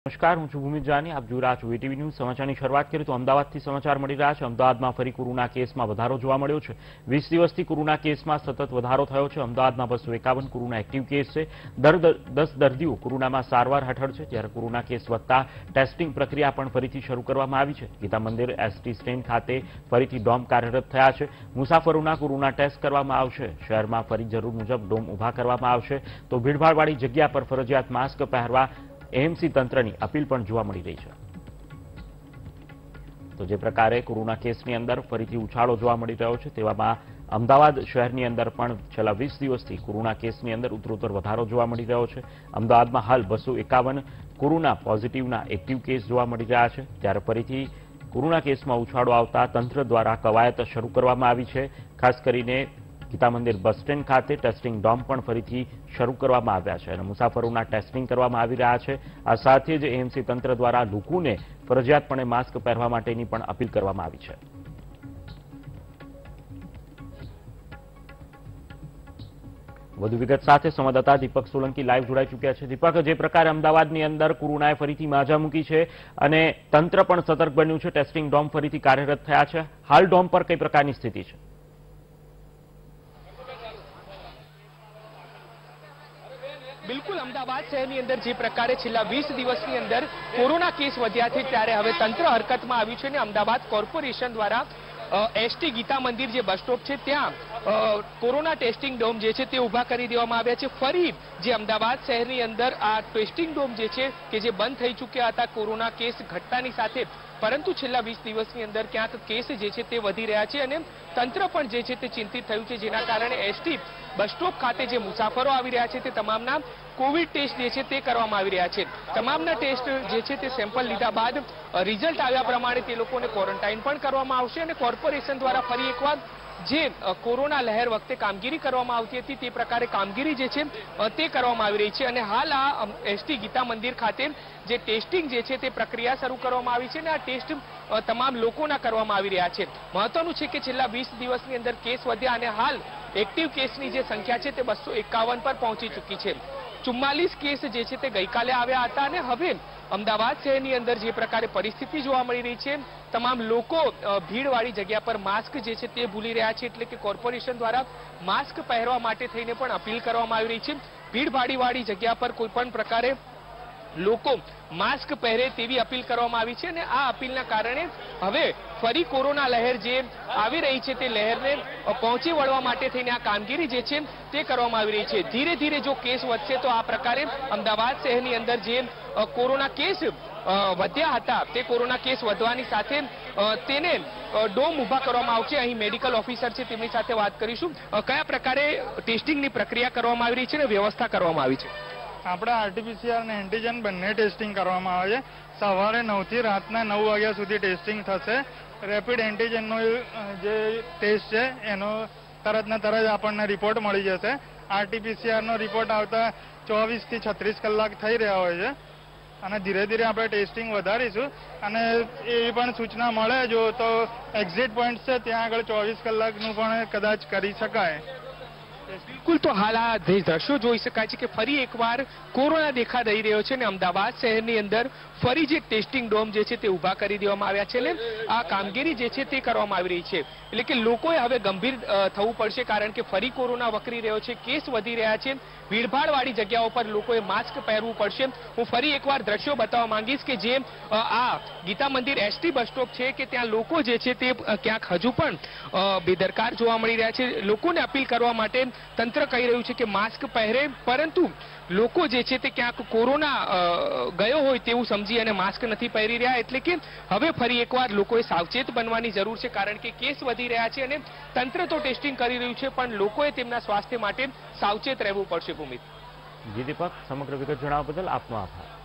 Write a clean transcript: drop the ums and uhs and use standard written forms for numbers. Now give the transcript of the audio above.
નમસ્કાર, હું છું ભૂમિત જાની. આપ જોઈ રહ્યા છો વીટીવી ન્યૂઝ. સમાચારની શરૂઆત કરીએ તો અમદાવાદથી સમાચાર મળી રહ્યા છે. અમદાવાદમાં ફરી કોરોના કેસમાં વધારો જોવા મળ્યો છે. 20 દિવસથી કોરોના કેસમાં સતત વધારો થયો છે. અમદાવાદમાં 251 કોરોના એક્ટિવ કેસ છે. 10 દર્દીઓ કોરોનામાં સારવાર હેઠળ છે. જ્યારે કોરોના કેસ વધતા ટેસ્ટિંગ પ્રક્રિયા પણ ફરીથી શરૂ કરવામાં આવી છે. ગીતા મંદિર એસટી સ્ટેન્ડ ખાતે ફરીથી ડોમ કાર્યરત થયા છે. મુસાફરોના કોરોના ટેસ્ટ કરવામાં આવશે. શહેરમાં ફરી જરૂર મુજબ ડોમ ઊભા કરવામાં આવશે. તો ભીડભાડવાળી જગ્યા પર ફરજિયાત માસ્ક પહેરવા એએમસી તંત્રની અપીલ પણ જોવા મળી રહી છે. તો જે પ્રકારે કોરોના કેસની અંદર ફરીથી ઉછાળો જોવા મળી રહ્યો છે, તેવામાં અમદાવાદ શહેરની અંદર પણ છેલ્લા 20 દિવસથી કોરોના કેસની અંદર ઉત્તરોત્તર વધારો જોવા મળી રહ્યો છે. અમદાવાદમાં હાલ 251 કોરોના પોઝિટિવના એક્ટિવ કેસ જોવા મળી રહ્યા છે. ત્યારે ફરીથી કોરોના કેસમાં ઉછાળો આવતા તંત્ર દ્વારા કવાયત શરૂ કરવામાં આવી છે. ખાસ કરીને ગીતા મંદિર બસ સ્ટેન્ડ ખાતે ટેસ્ટિંગ ડોમ પણ ફરીથી શરૂ કરવામાં આવ્યા છે અને મુસાફરોના ટેસ્ટિંગ કરવામાં આવી રહ્યા છે. આ સાથે જ એએમસી તંત્ર દ્વારા લોકોને ફરજિયાતપણે માસ્ક પહેરવા માટેની પણ અપીલ કરવામાં આવી છે. વધુ વિગત સાથે સંવાદદાતા દીપક સોલંકી લાઈવ જોડાઈ ચૂક્યા છે. દીપક, જે પ્રકારે અમદાવાદની અંદર કોરોનાએ ફરીથી માજા મૂકી છે અને તંત્ર પણ સતર્ક બન્યું છે, ટેસ્ટિંગ ડોમ ફરીથી કાર્યરત થયા છે. હાલ ડોમ પર કઈ પ્રકારની સ્થિતિ છે? બિલકુલ, અમદાવાદ શહેરની અંદર જે પ્રકારે છેલ્લા 20 દિવસની અંદર કોરોના કેસ વધ્યા છે, ત્યારે હવે તંત્ર હરકતમાં આવ્યું છે અને અમદાવાદ કોર્પોરેશન દ્વારા એસટી ગીતા મંદિર જે બસ સ્ટોપ છે ત્યાં કોરોના ટેસ્ટિંગ ડોમ જે છે તે ઉભા કરી દેવામાં આવ્યા છે. ફરી જે અમદાવાદ શહેરની અંદર આ ટેસ્ટિંગ ડોમ જે છે કે જે બંધ થઈ ચૂક્યા હતા કોરોના કેસ ઘટતાની સાથે, પરંતુ છેલ્લા 20 દિવસની અંદર ક્યાંક કેસ જે છે તે વધી રહ્યા છે અને તંત્ર પણ જે છે તે ચિંતિત થયું છે, જેના કારણે એસટી બસ સ્ટોપ ખાતે જે મુસાફરો આવી રહ્યા છે તે તમામના કોવિડ ટેસ્ટ જે છે તે કરવામાં આવી રહ્યા છે. તમામના ટેસ્ટ જે છે તે સેમ્પલ લીધા બાદ રિઝલ્ટ આવ્યા પ્રમાણે તે લોકોને ક્વોરન્ટાઇન પણ કરવામાં આવશે અને કોર્પોરેશન દ્વારા ફરી એકવાર જે કોરોના લહેર વખતે કામગીરી કરવામાં આવતી હતી તે પ્રકારે કામગીરી જે છે તે કરવામાં આવી રહી છે. અને હાલ આ એસટી ગીતા મંદિર ખાતે જે ટેસ્ટિંગ જે છે તે પ્રક્રિયા શરૂ કરવામાં આવી છે અને આ ટેસ્ટ તમામ લોકોના કરવામાં આવી રહ્યા છે. મહત્વનું છે કે છેલ્લા 20 દિવસની અંદર કેસ વધ્યા અને હાલ એક્ટિવ કેસની જે સંખ્યા છે તે 251 પર પહોંચી ચૂકી છે. 44 કેસ જે છે તે ગઈકાલે આવ્યા હતા અને હવે અમદાવાદ શહેરની અંદર જે પ્રકારે પરિસ્થિતિ જોવા મળી રહી છે, તમામ લોકો ભીડવાળી જગ્યા પર માસ્ક જે છે તે ભૂલી રહ્યા છે, એટલે કે કોર્પોરેશન દ્વારા માસ્ક પહેરવા માટે થઈને પણ અપીલ કરવામાં આવી રહી છે. ભીડભાડીવાળી જગ્યા પર કોઈ પણ પ્રકારે લોકો માસ્ક પહેરે તેવી અપીલ કરવામાં આવી છે અને આ અપીલના કારણે હવે ફરી કોરોના લહેર જે આવી રહી છે તે લહેરને પહોંચી વળવા માટે થઈને આ કામગીરી જે છે તે કરવામાં આવી રહી છે. ધીરે ધીરે જો કેસ વધશે તો આ પ્રકારે અમદાવાદ શહેરની અંદર જે કોરોના કેસ વધ્યા હતા તે કોરોના કેસ વધવાની સાથે તેને ડોમ ઉભા કરવામાં આવશે. અહીં મેડિકલ ઓફિસર છે, તેમની સાથે વાત કરીશું. કયા પ્રકારે ટેસ્ટિંગની પ્રક્રિયા કરવામાં આવી રહી છે અને વ્યવસ્થા કરવામાં આવી છે? આપણે આરટીપીસીઆર અને એન્ટીજન બંને ટેસ્ટિંગ કરવામાં આવે છે. સવારે 9 થી રાતના 9 વાગ્યા સુધી ટેસ્ટિંગ થશે. રેપિડ એન્ટીજનનો જે ટેસ્ટ છે એનો તરતના તરત આપણને રિપોર્ટ મળી જશે. આરટીપીસીઆરનો રિપોર્ટ આવતા 24 થી 36 કલાક થઈ રહ્યા હોય છે અને ધીરે ધીરે આપણે ટેસ્ટિંગ વધારીશું અને એવી પણ સૂચના મળે જો તો એક્ઝિટ પોઈન્ટ છે ત્યાં આગળ 24 કલાકનું પણ કદાચ કરી શકાય. બિલકુલ, તો હાલ આ દ્રશ્યો જોઈ શકાય છે કે ફરી એકવાર કોરોના દેખા દઈ રહ્યો છે અને અમદાવાદ શહેરની અંદર ફરી જે ટેસ્ટિંગ ડોમ જે છે તે ઉભા કરી દેવામાં આવ્યા છે અને આ કામગીરી જે છે તે કરવામાં આવી રહી છે. એટલે કે લોકોએ હવે ગંભીર થવું પડશે, કારણ કે ફરી કોરોના વકરી રહ્યો છે, કેસ વધી રહ્યા છે. ભીડભાડવાળી જગ્યાઓ પર લોકોએ માસ્ક પહેરવું પડશે. હું ફરી એકવાર દ્રશ્યો બતાવવા માંગીશ કે જે આ ગીતા મંદિર એસટી બસ સ્ટોપ છે કે ત્યાં લોકો જે છે તે ક્યાંક હજુ પણ બેદરકાર જોવા મળી રહ્યા છે. લોકોને અપીલ કરવા માટે તંત્ર કહી રહ્યું છે કે માસ્ક પહેરે, પરંતુ લોકો જે છે તે ક્યાંક કોરોના ગયો હોય તેવું સમજી અને માસ્ક નથી પહેરી રહ્યા. એટલે કે હવે ફરી એકવાર લોકોએ સાવચેત બનવાની જરૂર છે, કારણ કે કેસ વધી રહ્યા છે અને તંત્ર તો ટેસ્ટિંગ કરી રહ્યું છે પણ લોકોએ તેમના સ્વાસ્થ્ય માટે સાવચેત રહેવું પડશે. ભૂમિત. જી દીપક, સમગ્ર વિગત જણાવવા બદલ આપનો આભાર.